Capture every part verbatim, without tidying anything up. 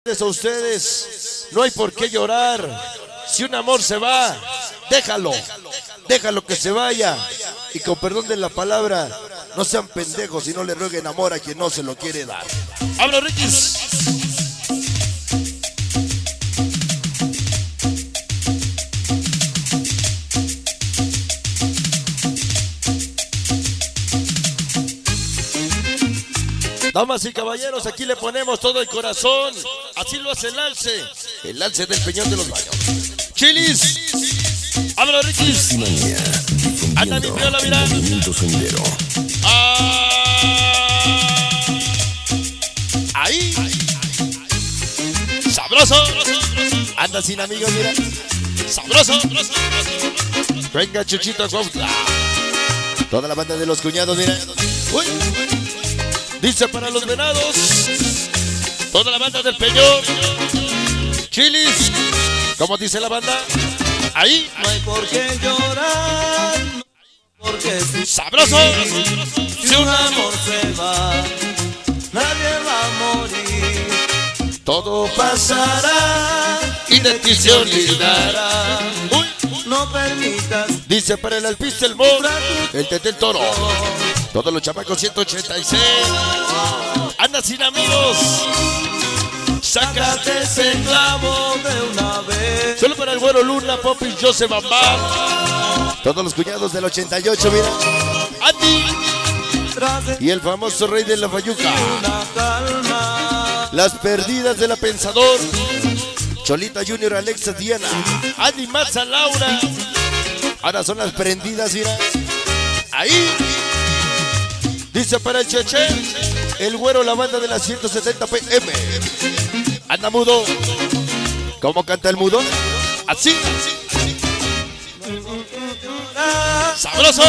decirles a ustedes, no hay por qué llorar. Si un amor se va, déjalo, déjalo que se vaya. Y con perdón de la palabra, no sean pendejos y no le rueguen amor a quien no se lo quiere dar. ¡Habla, Riquis! Damas y caballeros, aquí le ponemos todo el corazón. Así lo hace el alce, el alce del Peñón de los Baños. Chilis, habla, Riquis. Anda mi piola, mira. Ah, ahí, sabroso. Anda sin amigos, mira. Sabroso. Venga, Chuchito Cuautla. Toda la banda de los cuñados, mira. Uy. Dice para los venados, toda la banda del Peñón. Chilis, ¿cómo dice la banda? Ahí. No hay por qué llorar, porque si sabroso. Si un amor se va, nadie va a morir. Todo pasará y de ti se olvidará. Uy. No permitas. Dice para el alpiste el Mor, el Tete el Toro. Todos los chamacos ciento ochenta y seis. Anda sin amigos. Sácate ese clavo de una vez. Solo para el Güero Luna, Popis, Joseph Bambam. Todos los cuñados del ochenta y ocho, mira. Andy. Y el famoso rey de la Fayuca. Las perdidas de la Pensador. Cholita Junior, Alexa, Diana. Andy, Matza, Laura. Ahora son las prendidas, mira. Ahí. Dice para el Cheche, el Güero, la banda de las ciento setenta P M. Anda mudo. ¿Cómo canta el mudo? Así. Sabroso.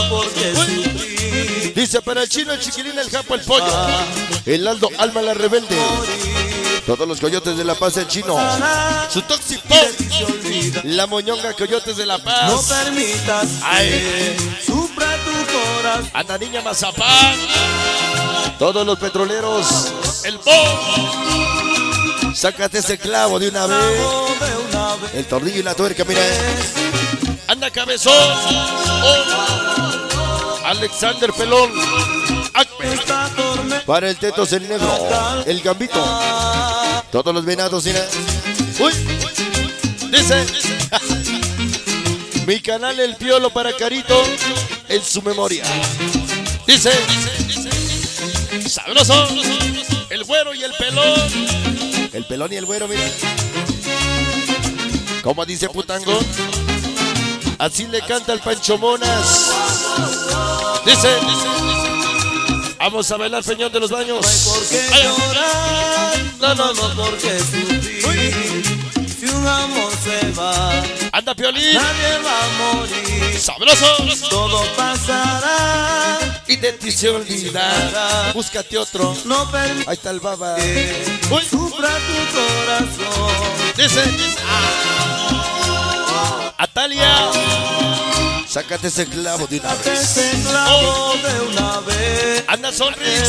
Uy. Dice para el Chino, el Chiquilín, el Japo, el Pollo. El Aldo, Alma, la Rebelde. Todos los Coyotes de La Paz, el Chino. Su Toxic Pop. La Moñonga, Coyotes de La Paz. No permitas que sufra tu corazón. Anda Niña Mazapán. Todos los petroleros. El Bo. Sácate ese clavo de una vez. El tornillo y la tuerca, mira. Anda Cabezón. Oh. Alexander Pelón. Acme. Para el Tetos, el Negro. El Gambito. Todos los venados, mira. Uy. Dice. Mi canal El Piolo para Carito en su memoria. Dice. Sabroso. El Güero y el Pelón. El Pelón y el Güero, mira. ¿Cómo dice Putango? Así le canta el Pancho Monas. Dice. Vamos a bailar Peñón de los Baños. No hay por qué llorar. No, no, no, porque sufrir. Si un amor se va, anda Piolín. nadie va a morir. Sabroso. Todo pasará y de ti se olvidará. Búscate otro. No permitas ahí está el Baba. que Uy. sufra tu corazón. Dice. Ah. Atalia. Sácate ese clavo de una Sácate vez. ese clavo oh. de una vez. Anda Sonrix.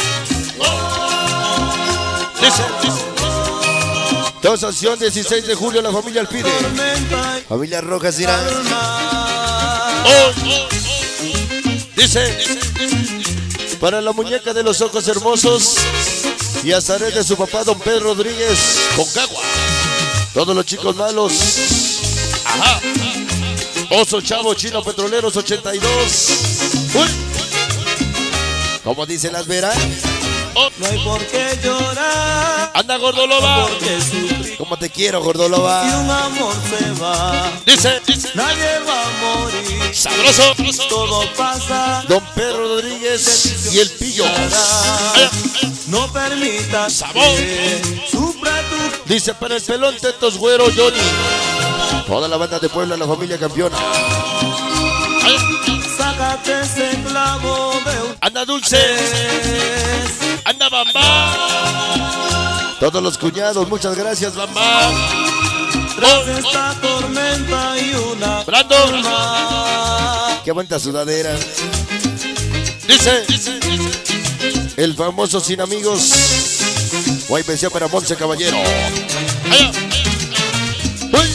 Oh. Dice. Dos acción dieciséis de julio, la familia Alpide. Familia Rojas irá. Oh. Dice. Para la muñeca de los ojos hermosos y Azaret de su papá, don Pedro Rodríguez, Concagua. Todos los chicos malos. Ajá. Oso Chavo, Chino Petroleros ochenta y dos. Uy. ¿Cómo dice las veras? Oh. No hay por qué llorar. Anda Gordoloba. Porque sufrir. ¿Cómo te quiero, Gordoloba? Si un amor se va, dice, dice. Nadie va a morir. Sabroso. Todo pasa. Don Pedro Rodríguez y el Pillo. Ay, no permitas sabor. Que sufra tu. Dice para el Pelón, Tetos, Güero, Johnny. Toda la banda de Puebla, la familia campeona. Ay. Sácate ese clavo de un. Anda Dulce. Anda Bambam. Todos los cuñados, muchas gracias, Bambam. Tras oh, esta oh. tormenta y una. Brandon. Calma. Qué bonita sudadera. Dice, dice, dice. El famoso Sin Amigos. Guay pensión para Monse Caballero. Allá. Uy.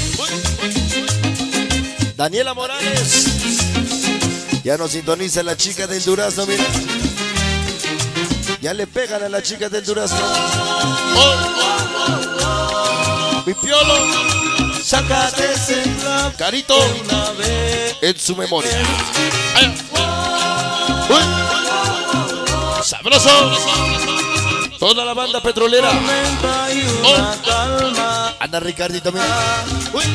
Daniela Morales. Ya nos sintoniza la chica del Durazno, mira. Ya le pegan a la chica del Durazno. Oh. Mi piolo. Sácate ese Carito una vez. en su memoria. Allá. Uy. Sabroso. Toda la banda petrolera. Oh. Anda Ricardito, mira. Uy.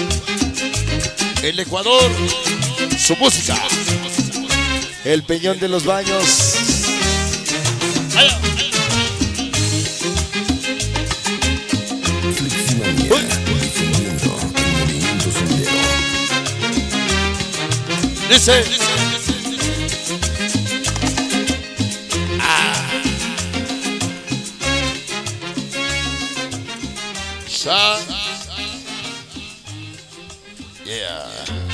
El Ecuador. Su música. El Peñón de los Baños. Allá. Uy. Dice. Ah. Sa. Yeah.